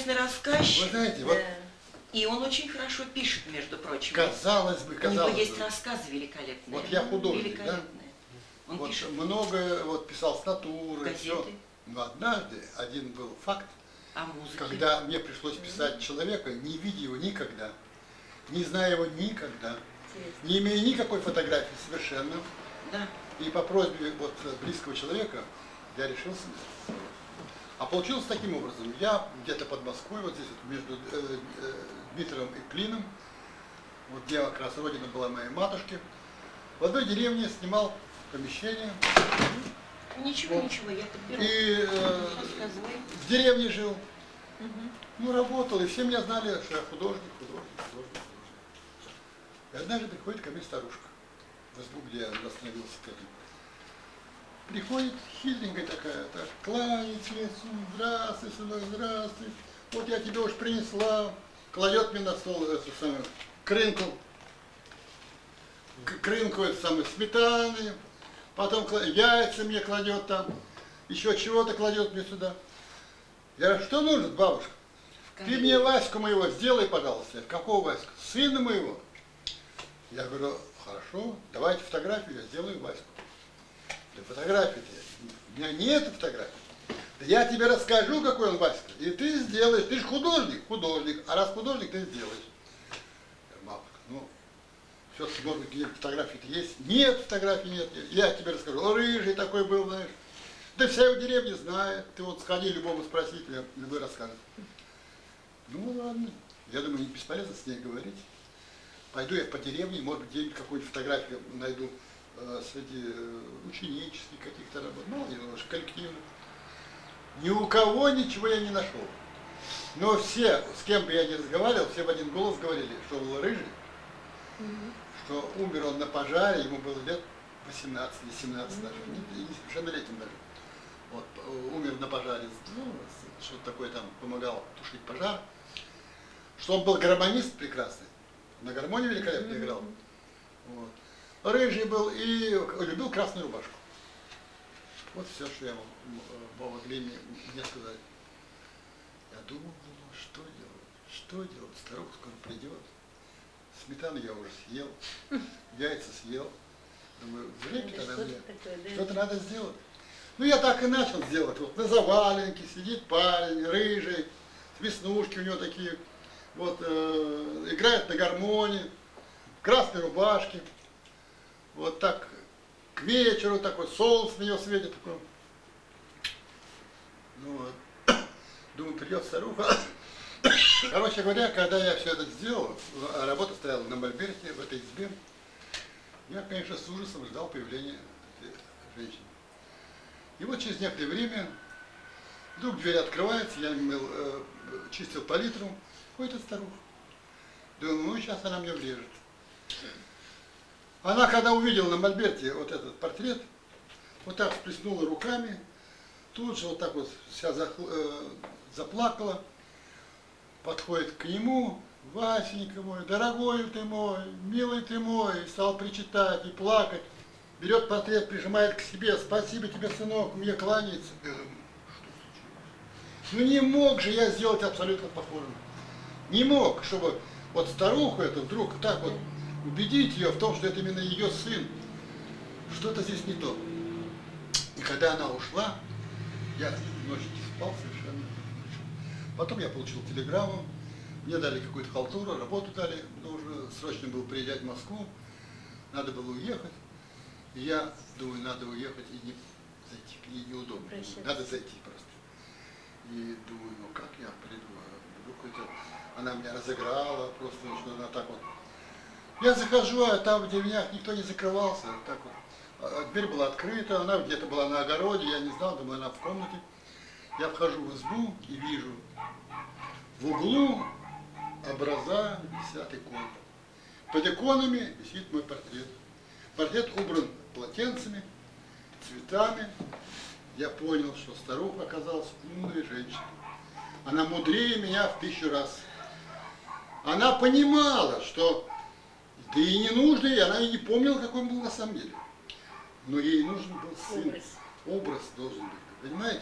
чудесный рассказчик. Вы знаете, да. вот... И он очень хорошо пишет, между прочим. Казалось бы. У него есть рассказы великолепные. Вот я художник, да? Он вот пишет. Много вот писал с натуры. Газеты. Но однажды один был факт, музыке? когда мне пришлось писать человека, не видя его никогда, не зная его никогда, не имея никакой фотографии совершенно. Да. И по просьбе вот близкого человека я решился. А получилось таким образом. Я где-то под Москвой, вот здесь вот между Дмитровым и Клином, вот где как раз родина была моей матушки, в одной деревне снимал помещение. Ничего, вот. Ничего, я подберу. И в деревне жил. Ну, работал, и все меня знали, что я художник. И однажды приходит ко мне старушка в избу, где я остановился к этому. Приходит хитренькая такая, так, кланяется лицу, здравствуй, сынок, здравствуй. Вот я тебе уж принесла. Кладет мне на стол эту самую крынку эту самую сметаны. Потом яйца мне кладет там, еще чего-то кладет мне сюда. Я говорю, что нужно, бабушка? Ты мне Ваську моего сделай, пожалуйста. Какого Ваську? Сына моего. Я говорю, хорошо, давайте фотографию, я сделаю Ваську. Да фотографии-то, у меня нет фотографий. Да я тебе расскажу, какой он Васька, и ты сделаешь. Ты же художник, а раз художник, ты сделаешь. Я говорю, бабушка, ну, все-таки, может быть, где фотографии-то есть? Нет, фотографий нет. Я тебе расскажу. Рыжий такой был, знаешь. Да вся его деревня знает. Ты вот сходи любому спросить, любой расскажет. Ну ладно. Я думаю, не бесполезно с ней говорить. Пойду я по деревне, может быть, где-нибудь какую-нибудь фотографию найду среди ученических каких-то работ. Мало ли, немножко коллективных. Ни у кого ничего я не нашел. Но все, с кем бы я ни разговаривал, все в один голос говорили, что он был рыжий. Что умер он на пожаре, ему было лет 18 или 17 даже, не совершеннолетним даже. Вот, умер на пожаре, ну, что-то такое там помогал тушить пожар. Что он был гармонист прекрасный, на гармонии великолепно играл. Вот. Рыжий был и любил красную рубашку. Вот все, что я могли мне сказать. Я думал, что делать, старуха скоро придет. Сметану я уже съел, яйца съел. Думаю, времени тогда мне, что-то надо сделать. Ну, я так и начал делать. Вот на заваленке сидит парень, рыжий, веснушки у него такие, вот, играет на гармонии, в красной рубашке. Вот так, к вечеру такой, солнце на него светит. Такой. Ну, вот. Думаю, придет старуха. Короче говоря, когда я все это сделал, работа стояла на мольберте, в этой избе, я, конечно, с ужасом ждал появления женщины. И вот через некоторое время вдруг дверь открывается, я чистил палитру, ходит старуха. Думаю, ну сейчас она мне влезет. Она, когда увидела на мольберте вот этот портрет, вот так всплеснула руками, тут же вот так вот вся заплакала. Подходит к нему, Васенька мой, дорогой ты мой, милый ты мой, и стал причитать и плакать. Берет портрет, прижимает к себе, спасибо тебе, сынок, мне кланяется. Ну не мог же я сделать абсолютно похожим. Не мог, чтобы вот старуху эту вдруг так вот убедить ее в том, что это именно ее сын. Что-то здесь не то. И когда она ушла, я ночью не спал совершенно. Потом я получил телеграмму, мне дали какую-то халтуру, работу дали, но уже срочно было приезжать в Москву, надо было уехать. И я думаю, надо уехать и не зайти к ней неудобно. Надо зайти просто. И думаю, ну как я приду? Вдруг она меня разыграла, просто что она так вот. Я захожу, а там в деревнях никто не закрывался. Так вот. Дверь была открыта, она где-то была на огороде, я не знал, думаю, она в комнате. Я вхожу в избу и вижу, в углу образа висят иконы. Под иконами висит мой портрет. Портрет убран полотенцами, цветами. Я понял, что старуха оказалась умной женщиной. Она мудрее меня в 1000 раз. Она понимала, что да и не нужно, и она и не помнила, какой он был на самом деле. Но ей нужен был сын. Образ должен быть, понимаете?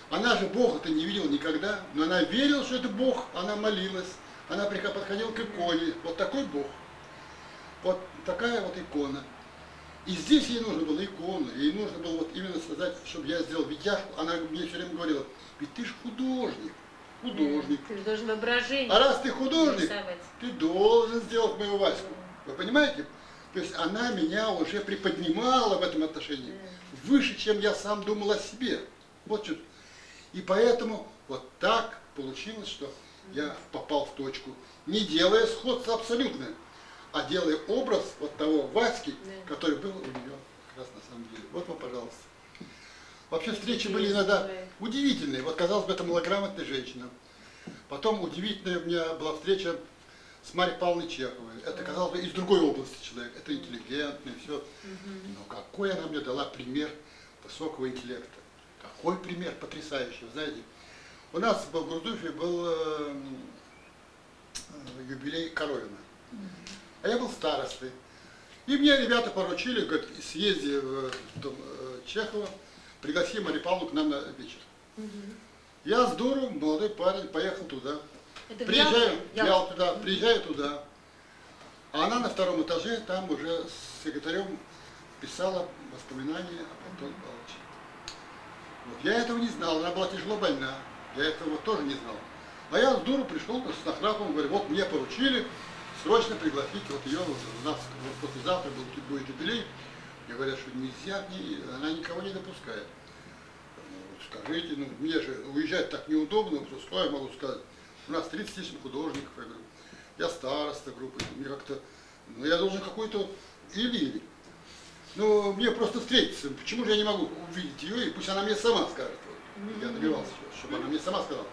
Она же Бога-то не видела никогда, но она верила, что это Бог, она молилась, она подходила к иконе, вот такой Бог, вот такая вот икона. И здесь ей нужно было икону, ей нужно было вот именно сказать, чтобы я сделал витяжку. Она мне все время говорила, ведь ты же художник, художник. Ты должен воображение. А раз ты художник, рисовать. ты должен сделать моего Ваську. Вы понимаете? То есть она меня уже приподнимала в этом отношении выше, чем я сам думал о себе. Вот что. И поэтому вот так получилось, что я попал в точку, не делая сходства абсолютное, а делая образ вот того Васьки, который был у нее как раз на самом деле. Вот вам, пожалуйста. Вообще встречи были иногда удивительные. Вот, казалось бы, это малограмотная женщина. Потом удивительная у меня была встреча с Марьей Павловной Чеховой. Это, казалось бы, из другой области человек. Это интеллигентный, все. Но какой она мне дала пример высокого интеллекта. Какой пример потрясающий. Вы знаете, у нас в Гурдуфе был юбилей Коровина. А я был старостой. И мне ребята поручили, говорят, съезди в дом Чехова, пригласи Марию Павловну к нам на вечер. Я с дуру, молодой парень, поехал туда. Приезжаю туда. А она на втором этаже, там уже с секретарем писала воспоминания об Антоне Павловиче. Вот. Я этого не знал, она была тяжело больна, я этого тоже не знал. А я с дуру пришел с нахрапом, говорю, вот мне поручили срочно пригласить вот ее, у нас вот послезавтра будет юбилей. Мне говорят, что нельзя, она никого не допускает. Скажите, ну мне же уезжать так неудобно, что я могу сказать? У нас 30 тысяч художников, я говорю, я староста группы, мне как-то, ну я должен какой-то или. Ну мне просто встретиться, почему же я не могу увидеть ее, и пусть она мне сама скажет. Вот. Я добивался, чтобы она мне сама сказала.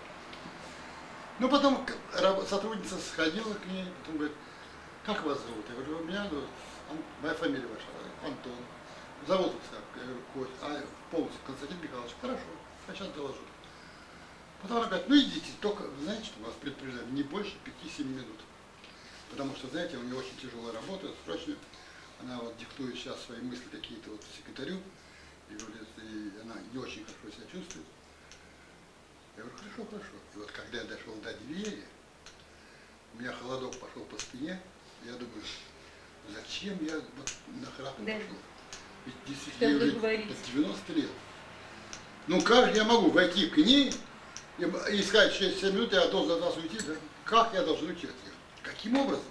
Ну потом сотрудница сходила к ней, потом говорит, как вас зовут? Я говорю, меня зовут, моя фамилия ваша, Антон. Зовут как? Я говорю, Кость, полностью Константин Михайлович. Хорошо, сейчас доложу. Потом она говорит, ну идите, только, знаете, что вас предупреждаем, не больше 5-7 минут. Потому что, знаете, у нее очень тяжелая работа, срочно. Она вот диктует сейчас свои мысли какие-то вот секретарю, и говорит, и она не очень хорошо себя чувствует. Я говорю, хорошо, хорошо. И вот когда я дошел до двери, у меня холодок пошел по спине, я думаю, зачем я вот на храп пошел? Ведь действительно ей уже 90 лет. Ну как же я могу войти к ней и сказать, через 7 минут я должен от вас уйти, да? Как я должен уйти от нее? Каким образом?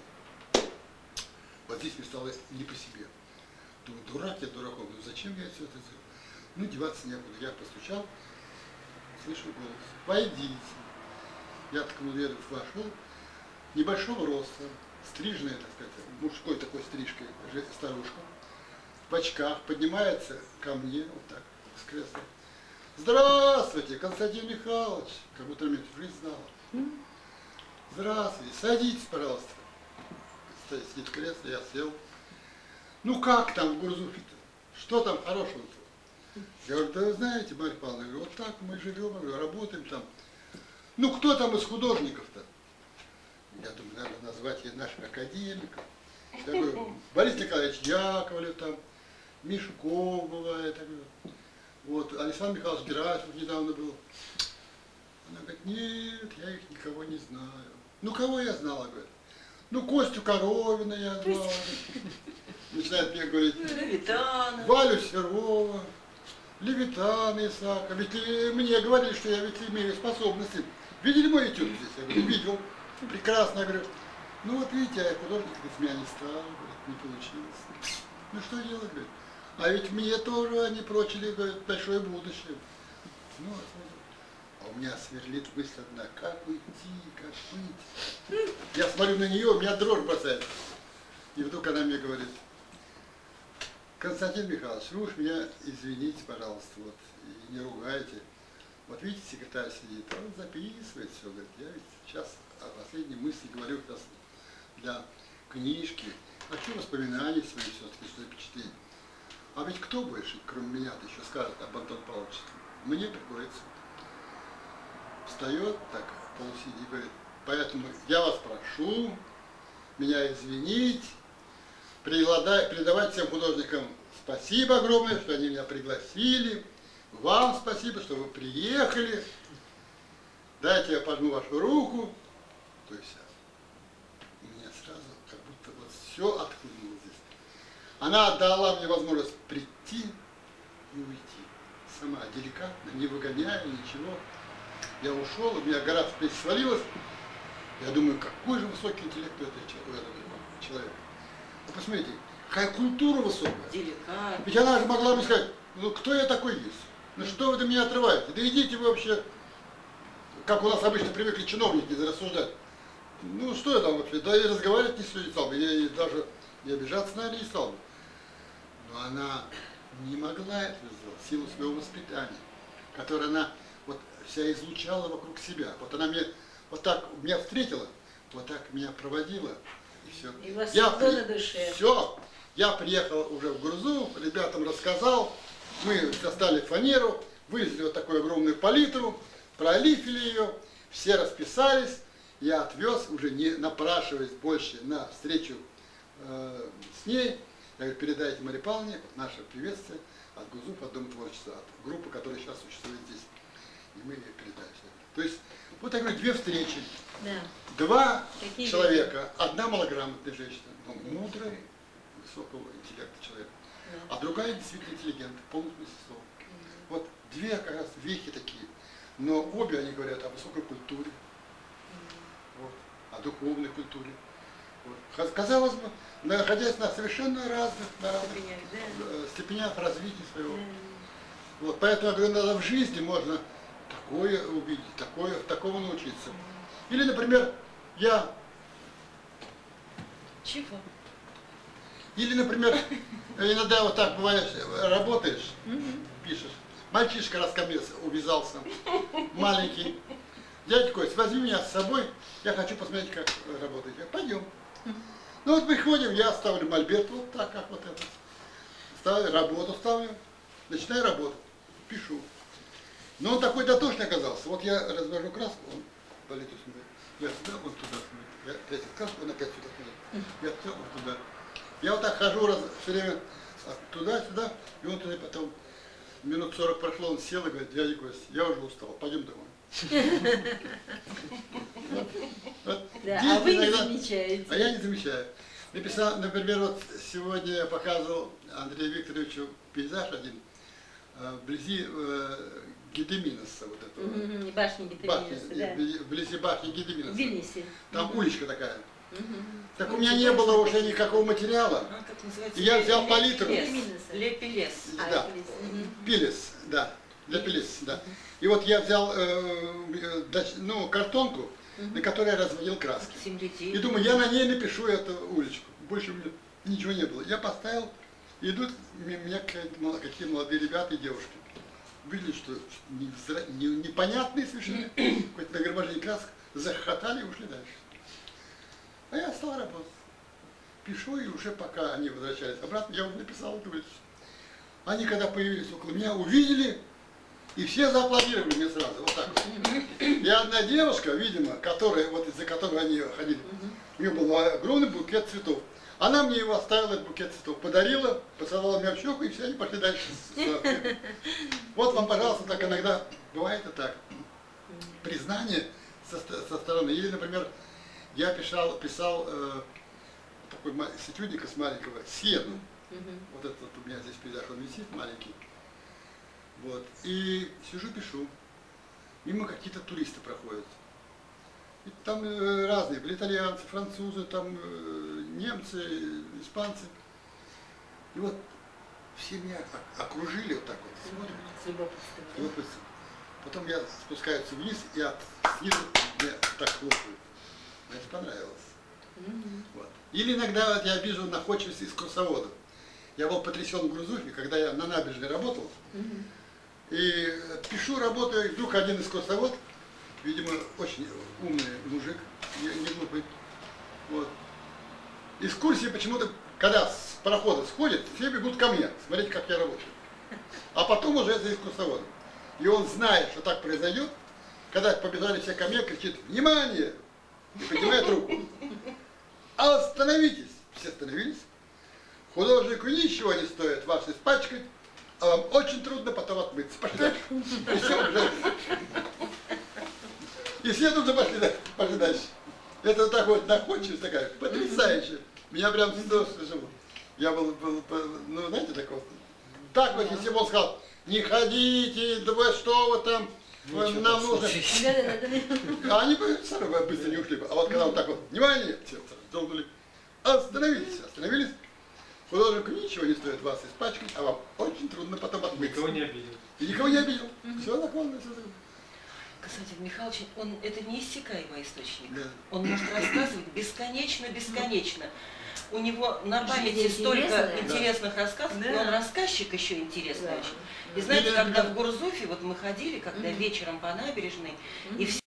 Вот здесь мне стало не по себе. Думаю, дурак я дураком, ну зачем я все это сделал? Ну деваться некуда. Я постучал, слышу голос. Войдите. Я так в дверь вошел, небольшого роста, стриженная, так сказать, мужской такой стрижкой, старушка, в очках, поднимается ко мне, вот так, с кресла. Здравствуйте, Константин Михайлович, как будто меня в жизнь знала. Здравствуйте, садитесь, пожалуйста. Сидит в кресле, я сел. Ну как там в Гурзуфе-то? Что там хорошего-то? Я говорю, да вы знаете, Марья Павловна, говорю, вот так мы живем, работаем там. Ну кто там из художников-то? Я думаю, надо назвать наших академиков. Я говорю, Борис Николаевич Яковлев там, Мишков бывает. Вот, Александр Михайлович Герасимов недавно был. Она говорит, нет, я их никого не знаю. Ну кого я знала, говорит. Ну Костю Коровина я знала. Начинает мне говорить. Левитана. Валю Серова, Левитана Исаака. Ведь мне говорили, что я ведь имею способности. Видели мой этюд здесь? Я говорю, видел. Прекрасно. Я говорю, ну вот видите, я художник из меня не стал, говорит, не получилось. Ну что делать, говорит. А ведь мне тоже они прочили, говорит, большое будущее. Ну, вот, а у меня сверлит мысль одна, как уйти, как быть. Я смотрю на нее, у меня дрожь бросает. И вдруг она мне говорит, Константин Михайлович, вы уж меня извините, пожалуйста, вот, и не ругайте. Вот видите, секретарь сидит, он записывает все, говорит, я ведь сейчас о последней мысли говорю сейчас для книжки, хочу воспоминания свои все-таки, что впечатление. А ведь кто больше, кроме меня-то, еще скажет об Антоне Павловиче? Мне приходится. Встает так, полусидя и говорит, поэтому я вас прошу меня извинить, передавать всем художникам спасибо огромное, что они меня пригласили, вам спасибо, что вы приехали. Дайте я пожму вашу руку. То есть у меня сразу как будто вот все отхлынуло здесь. Она дала мне возможность прийти и уйти. Сама, деликатно, не выгоняя, ничего. Я ушел, у меня гора с плеч свалилась. Я думаю, какой же высокий интеллект у этого человека. Вы посмотрите, какая культура высокая. Деликатно. Ведь она же могла бы сказать, ну кто я такой есть? Ну что вы до меня отрываете? Да идите вы вообще, как у нас обычно привыкли чиновники рассуждать. Ну что я там вообще, да и разговаривать не стал бы, и даже и обижаться, наверное, не стал бы. Но она не могла это сделать в силу своего воспитания, которое она вот вся излучала вокруг себя. Вот она мне вот так меня встретила, вот так меня проводила, и все. И у вас тепло на душе. Все. Я приехал уже в Гурзуф, ребятам рассказал, мы достали фанеру, вылезли вот такую огромную палитру, пролифили ее, все расписались, я отвез, уже не напрашиваясь больше на встречу с ней. Я говорю, передайте Марии Павловне наше приветствие от Гурзуф, от Дома творчества, от группы, которая сейчас существует здесь. И мы ее передали. То есть, вот я говорю, две встречи, Да. два Какие человека, одна малограмотная женщина, но мудрая, высокого интеллекта человек, Да. а другая действительно интеллигент, полностью смысле слова. Вот две как раз вехи такие, но обе они говорят о высокой культуре, вот, о духовной культуре. Вот. Казалось бы, находясь на совершенно разных Степенях, да. степенях развития своего. Да. Вот, поэтому я говорю, надо в жизни можно такое увидеть, такому научиться. Или, например, Или, например, иногда вот так бывает, работаешь, пишешь, мальчишка раз ко мне увязался, маленький, дядя Кость, возьми меня с собой, я хочу посмотреть, как работаете. Пойдем. Ну вот мы ходим, я ставлю мольберт вот так, как вот это. Ставлю, работу ставлю, начинаю работать, пишу. Но он такой дотошный оказался. Вот я развожу краску, он полетит смотрит. Я сюда, он туда смотрит. Я опять краску, он опять сюда смотрит. Я все, он туда. Я вот так хожу все время туда-сюда, и он туда потом, минут 40 прошло, он сел и говорит, дядя Кость, я уже устал, пойдем домой. Да, а вы не замечаете. А я не замечаю. Написал, например, вот сегодня я показывал Андрею Викторовичу пейзаж один, вблизи Гедеминоса, вот этого. Башни Гедеминоса, да. Вблизи башни Гедеминоса. В Вильнюсе. Там уличка такая. Так у меня не было уже никакого материала. А как называется? И я взял палитру. Лепелес. Да, пилес, да, для пилес, да. И вот я взял картонку, на которой я разводил краски. И думаю, я на ней напишу эту уличку. Больше у меня ничего не было. Я поставил, и идут меня какие молодые ребята и девушки. Видели, что непонятные совершенно, какое-то нагромождение красок, захохотали и ушли дальше. А я стал работать. Пишу, и уже пока они возвращались обратно, я уже написал эту улицу. Они, когда появились около меня, увидели, и все зааплодировали мне сразу, вот так вот. И одна девушка, видимо, вот из-за которой они ходили, у нее был огромный букет цветов. Она мне его оставила, этот букет цветов, подарила, поцеловала меня в щеку, и все, они пошли дальше. Вот вам, пожалуйста, так иногда бывает и так. Признание со стороны. Или, например, я писал такой с этюдника с маленького сену. Вот этот у меня здесь пейзаж, он висит маленький. Вот. И сижу, пишу. Мимо какие-то туристы проходят. И там разные, были итальянцы, французы, там немцы, испанцы. И вот все меня окружили вот так вот, смотрят. С любопытством. С любопытством. Потом я спускаюсь вниз и снизу мне так хлопают. Значит, понравилось. Вот. Или иногда вот я вижу находчивость экскурсоводов. Я был потрясен в Гурзуфе, когда я на набережной работал. И пишу, работаю, и вдруг один экскурсовод, видимо, очень умный мужик, не глупый. Вот. Экскурсии почему-то, когда с парохода сходят, все бегут ко мне, смотреть, как я работаю. А потом уже за экскурсоводом. И он, зная, что так произойдет, когда побежали все ко мне, кричит: «Внимание!» и поднимает руку. «Остановитесь!» Все остановились. Художнику ничего не стоит вас испачкать, а вам очень трудно потом отмыться. Пошли дальше. И все, уже. И все тут же пошли дальше. Это так вот находчивость такая, потрясающая. Меня прям живу. Я был, ну, знаете, такой. Так вот, если бы он сказал, не ходите, да вы что вы там, нам нужно. А они бы сами быстро не ушли бы. А вот когда он так вот, внимание, все долбили, остановились. Художнику ничего не стоит вас испачкать, а вам очень трудно потом отмыться. Никого не обидел. И никого не обидел. Все нормально, все нормально. Константин Михайлович, он это неиссякаемый источник. Да. Он может рассказывать бесконечно. У него на памяти Жизнь столько интересная. интересных рассказов, Да. и он рассказчик еще интересный Да. очень. И знаете, Да. когда в Гурзуфе, вот мы ходили, когда вечером по набережной, и все